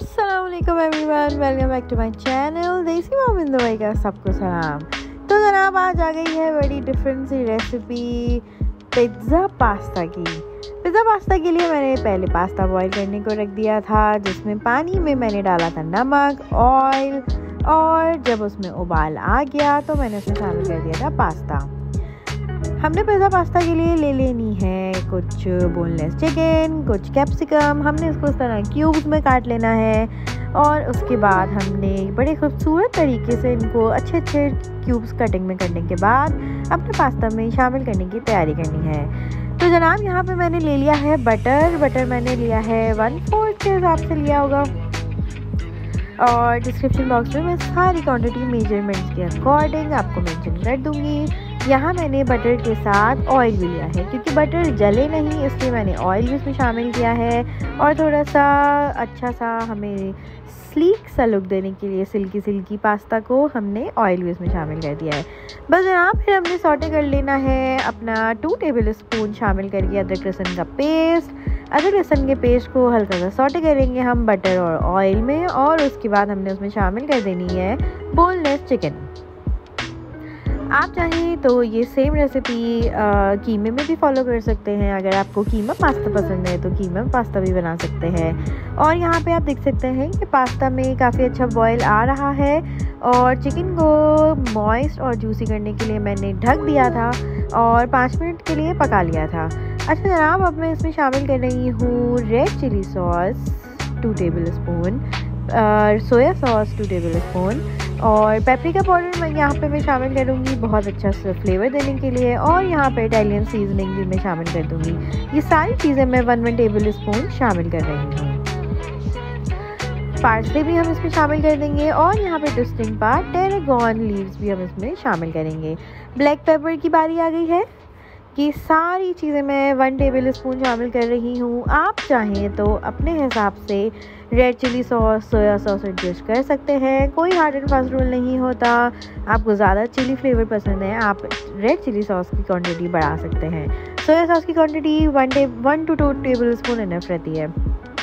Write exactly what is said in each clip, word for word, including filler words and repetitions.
अस्सलाम वालेकुम everyone, welcome back to my channel Desi mom in Dubai का सबको सलाम। तो जनाब आज आ गई है बड़ी डिफरेंट सी रेसिपी पिज़्ज़ा पास्ता की। पिज़्ज़ा पास्ता के लिए मैंने पहले पास्ता बॉईल करने को रख दिया था, जिसमें पानी में मैंने डाला था नमक, ऑयल, और जब उसमें उबाल आ गया तो मैंने उसमें शामिल कर दिया था पास्ता। हमने पिज़्ज़ा पास्ता के लिए ले लेनी है कुछ बोनलेस चिकन, कुछ कैप्सिकम, हमने इसको इस तरह क्यूब्स में काट लेना है और उसके बाद हमने बड़े खूबसूरत तरीके से इनको अच्छे अच्छे क्यूब्स कटिंग में करने के बाद अपने पास्ता में शामिल करने की तैयारी करनी है। तो जनाब यहाँ पे मैंने ले लिया है बटर बटर मैंने लिया है वन फोर्थ के हिसाब से लिया होगा, और डिस्क्रिप्शन बॉक्स में मैं सारी क्वांटिटी मेजरमेंट्स के अकॉर्डिंग आपको मेंशन कर दूंगी। यहाँ मैंने बटर के साथ ऑयल भी लिया है, क्योंकि बटर जले नहीं इसलिए मैंने ऑयल भी इसमें शामिल किया है, और थोड़ा सा अच्छा सा हमें स्लीक सा लुक देने के लिए सिल्की सिल्की पास्ता को हमने ऑयल भी इसमें शामिल कर दिया है। बस जनाब फिर हमने सॉटे कर लेना है अपना टू टेबल स्पून शामिल करके अदरक लहसुन का पेस्ट। अदरक लहसुन के पेस्ट को हल्का सा सॉटे करेंगे हम बटर और ऑयल में, और उसके बाद हमने उसमें शामिल कर देनी है बोनलेस चिकन। आप चाहें तो ये सेम रेसिपी कीमे में भी फॉलो कर सकते हैं। अगर आपको कीमा पास्ता पसंद है तो कीमा पास्ता भी बना सकते हैं। और यहाँ पे आप देख सकते हैं कि पास्ता में काफ़ी अच्छा बॉयल आ रहा है, और चिकन को मॉइस्ट और जूसी करने के लिए मैंने ढक दिया था और पाँच मिनट के लिए पका लिया था। अच्छा जनाब, अब मैं इसमें शामिल कर रही हूँ red chilli sauce two tablespoon, soya sauce two tablespoon, और पेपरिका पाउडर मैं यहाँ पे मैं शामिल करूँगी बहुत अच्छा सा फ्लेवर देने के लिए, और यहाँ पे इटालियन सीजनिंग भी मैं शामिल कर दूँगी। ये सारी चीज़ें मैं वन वन टेबल स्पून शामिल कर रही हूँ। पार्सले भी हम इसमें शामिल कर देंगे, और यहाँ पे ट्विस्टिंग पार्ट टेरेगॉन लीव्स भी हम इसमें शामिल करेंगे। ब्लैक पेपर की बारी आ गई है कि सारी चीज़ें मैं वन टेबल स्पून शामिल कर रही हूँ। आप चाहें तो अपने हिसाब से red chilli sauce, soya sauce adjust कर सकते हैं, कोई हार्ड एंड फास्ट रूल नहीं होता। आपको ज़्यादा चिली फ्लेवर पसंद है, आप रेड चिली सॉस की क्वांटिटी बढ़ा सकते हैं। सोया सॉस की quantity one to one two two tablespoon enough रहती है।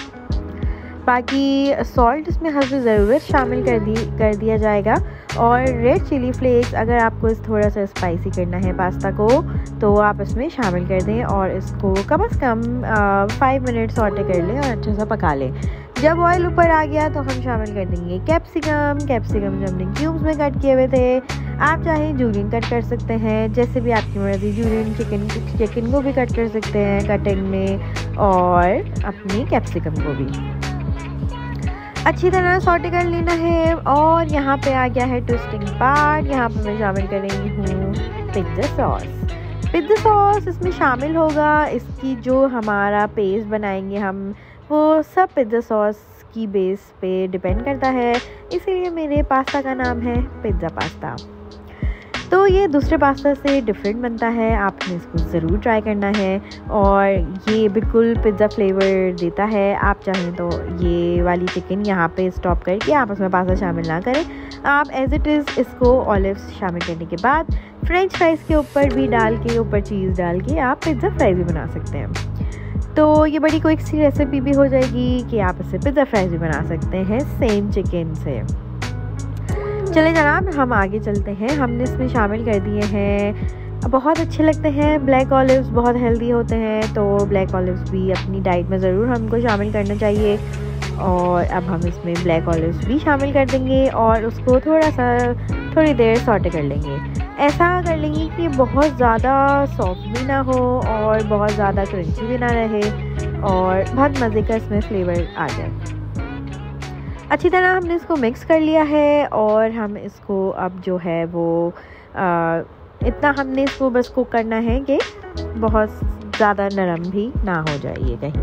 बाकी सॉल्ट इसमें हस्ब ज़रूरत शामिल कर दी कर दिया जाएगा, और रेड चिली फ्लेक्स अगर आपको इस थोड़ा सा स्पाइसी करना है पास्ता को तो आप इसमें शामिल कर दें, और इसको कम से कम फाइव मिनट सॉटे कर लें और अच्छा सा पका लें। जब ऑयल ऊपर आ गया तो हम शामिल कर देंगे कैप्सिकम कैप्सिकम जो हमने क्यूब्स में कट किए हुए थे। आप चाहें जूलियन कट कर सकते हैं, जैसे भी आपकी मर्ज़ी। जूलियन चिकन चिकन को भी कट कर सकते हैं कटिंग में, और अपनी कैप्सिकम को भी अच्छी तरह सॉटे कर लेना है। और यहाँ पे आ गया है ट्विस्टिंग पार्ट, यहाँ पे मैं शामिल कर रही हूँ पिज़्ज़ा सॉस। पिज़्ज़ा सॉस इसमें शामिल होगा, इसकी जो हमारा पेस्ट बनाएंगे हम वो सब पिज़्ज़ा सॉस की बेस पे डिपेंड करता है, इसीलिए मेरे पास्ता का नाम है पिज़्ज़ा पास्ता। तो ये दूसरे पास्ता से डिफरेंट बनता है, आपने इसको ज़रूर ट्राई करना है, और ये बिल्कुल पिज़्ज़ा फ्लेवर देता है। आप चाहें तो ये वाली चिकन यहाँ पे स्टॉप करके आप उसमें पास्ता शामिल ना करें, आप एज इट इज़ इसको ऑलिव्स शामिल करने के बाद फ्रेंच फ्राइज़ के ऊपर भी डाल के, ऊपर चीज़ डाल के आप पिज़्ज़ा फ्राइज़ भी बना सकते हैं। तो ये बड़ी क्विक सी रेसिपी भी हो जाएगी कि आप इससे पिज़्ज़ा फ्राइज़ भी बना सकते हैं सेम चिकन से। चले जनाब, हम आगे चलते हैं। हमने इसमें शामिल कर दिए हैं, बहुत अच्छे लगते हैं ब्लैक ऑलिव्स, बहुत हेल्दी होते हैं, तो ब्लैक ऑलिव्स भी अपनी डाइट में ज़रूर हमको शामिल करना चाहिए। और अब हम इसमें ब्लैक ऑलिव्स भी शामिल कर देंगे और उसको थोड़ा सा थोड़ी देर सॉटे कर लेंगे। ऐसा कर लेंगे कि बहुत ज़्यादा सॉफ्ट भी ना हो और बहुत ज़्यादा क्रंची भी ना रहे, और बहुत मज़े का इसमें फ्लेवर आ जाए। अच्छी तरह हमने इसको मिक्स कर लिया है, और हम इसको अब जो है वो आ, इतना हमने इसको बस कुक करना है कि बहुत ज़्यादा नरम भी ना हो जाए ये कहीं।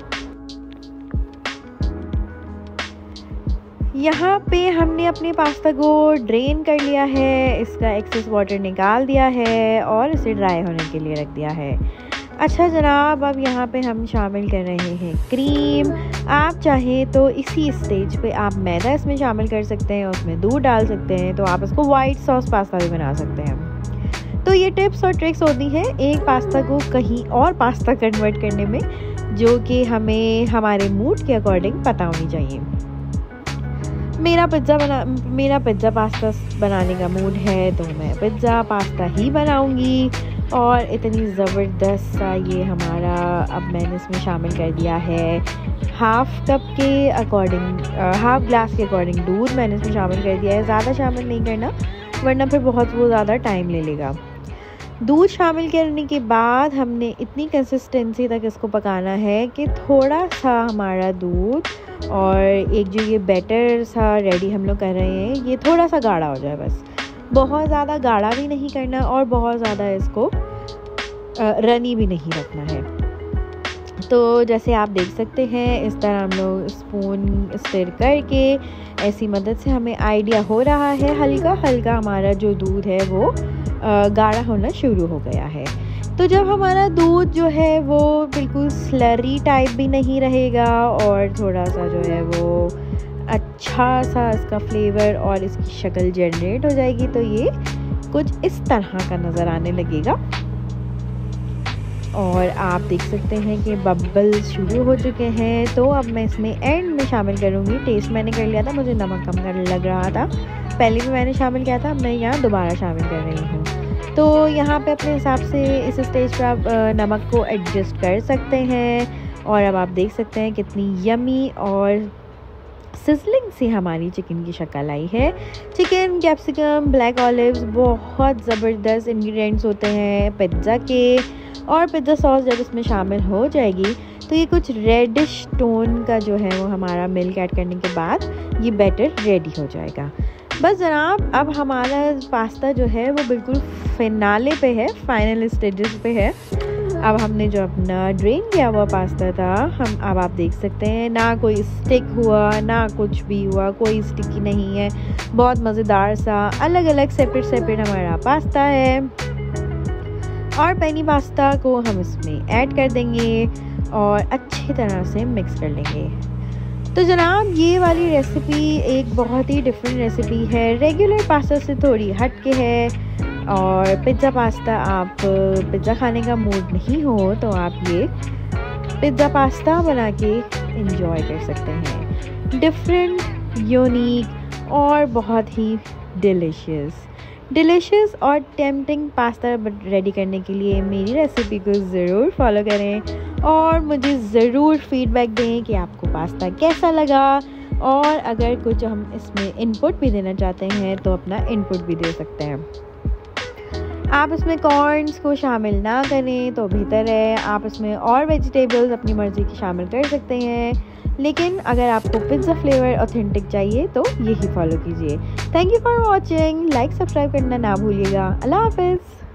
यहाँ पे हमने अपने पास्ता को ड्रेन कर लिया है, इसका एक्सेस वाटर निकाल दिया है और इसे ड्राई होने के लिए रख दिया है। अच्छा जनाब, अब यहाँ पे हम शामिल कर रहे हैं क्रीम। आप चाहें तो इसी स्टेज पे आप मैदा इसमें शामिल कर सकते हैं, उसमें दूध डाल सकते हैं, तो आप इसको वाइट सॉस पास्ता भी बना सकते हैं। तो ये टिप्स और ट्रिक्स होती हैं एक पास्ता को कहीं और पास्ता कन्वर्ट करने में, जो कि हमें हमारे मूड के अकॉर्डिंग पता होनी चाहिए। मेरा पिज़्ज़ा बना मेरा पिज़्ज़ा पास्ता बनाने का मूड है तो मैं पिज़्ज़ा पास्ता ही बनाऊंगी। और इतनी ज़बरदस्त सा ये हमारा, अब मैंने इसमें शामिल कर दिया है हाफ़ कप के अकॉर्डिंग, हाफ़ ग्लास के अकॉर्डिंग दूध मैंने इसमें शामिल कर दिया है। ज़्यादा शामिल नहीं करना वरना फिर बहुत वो ज़्यादा टाइम ले लेगा। दूध शामिल करने के बाद हमने इतनी कंसिस्टेंसी तक इसको पकाना है कि थोड़ा सा हमारा दूध और एक जो ये बैटर सा रेडी हम लोग कर रहे हैं ये थोड़ा सा गाढ़ा हो जाए। बस बहुत ज़्यादा गाढ़ा भी नहीं करना और बहुत ज़्यादा इसको रनी भी नहीं रखना है। तो जैसे आप देख सकते हैं इस तरह हम लोग स्पून स्टिर करके ऐसी मदद से हमें आइडिया हो रहा है हल्का हल्का हमारा जो दूध है वो गाढ़ा होना शुरू हो गया है। तो जब हमारा दूध जो है वो बिल्कुल स्लरी टाइप भी नहीं रहेगा और थोड़ा सा जो है वो अच्छा सा इसका फ्लेवर और इसकी शक्ल जनरेट हो जाएगी तो ये कुछ इस तरह का नज़र आने लगेगा। और आप देख सकते हैं कि बबल्स शुरू हो चुके हैं। तो अब मैं इसमें एंड में शामिल करूँगी, टेस्ट मैंने कर लिया था, मुझे नमक कम कर लग रहा था, पहले भी मैंने शामिल किया था, अब मैं यहाँ दोबारा शामिल कर रही हूँ। तो यहाँ पे अपने हिसाब से इस स्टेज पर आप नमक को एडजस्ट कर सकते हैं। और अब आप देख सकते हैं कितनी यमी और सिजलिंग सी हमारी चिकन की शक्ल आई है। चिकन, कैप्सिकम, ब्लैक ऑलिव्स बहुत ज़बरदस्त इंग्रेडिएंट्स होते हैं पिज़्ज़ा के। और पिज़्ज़ा सॉस जब इसमें शामिल हो जाएगी तो ये कुछ रेडिश टोन का जो है वो हमारा मिल्क ऐड करने के बाद ये बैटर रेडी हो जाएगा। बस जनाब अब हमारा पास्ता जो है वो बिल्कुल फिनाले पे है, फाइनल स्टेजेस पे है। अब हमने जो अपना ड्रेन किया हुआ पास्ता था हम अब आप देख सकते हैं ना कोई स्टिक हुआ ना कुछ भी हुआ, कोई स्टिकी नहीं है, बहुत मज़ेदार सा अलग अलग सेपरेट सेपरेट हमारा पास्ता है। और पेनी पास्ता को हम इसमें ऐड कर देंगे और अच्छी तरह से मिक्स कर लेंगे। तो जनाब ये वाली रेसिपी एक बहुत ही डिफरेंट रेसिपी है, रेगुलर पास्ता से थोड़ी हट के है। और पिज़्ज़ा पास्ता आप पिज़्ज़ा खाने का मूड नहीं हो तो आप ये पिज़्ज़ा पास्ता बना के इंजॉय कर सकते हैं। डिफरेंट, यूनिक और बहुत ही डिलीशियस डिलीशियस और टेम्पटिंग पास्ता रेडी करने के लिए मेरी रेसिपी को ज़रूर फॉलो करें और मुझे ज़रूर फीडबैक दें कि आपको पास्ता कैसा लगा। और अगर कुछ हम इसमें इनपुट भी देना चाहते हैं तो अपना इनपुट भी दे सकते हैं। आप इसमें कॉर्न्स को शामिल ना करें तो बेहतर है, आप इसमें और वेजिटेबल्स अपनी मर्ज़ी की शामिल कर सकते हैं। लेकिन अगर आपको पिज़्ज़ा फ्लेवर ऑथेंटिक चाहिए तो यही फॉलो कीजिए। Thank you for watching, like subscribe करना ना भूलिएगा। अल्लाह हाफ़िज़।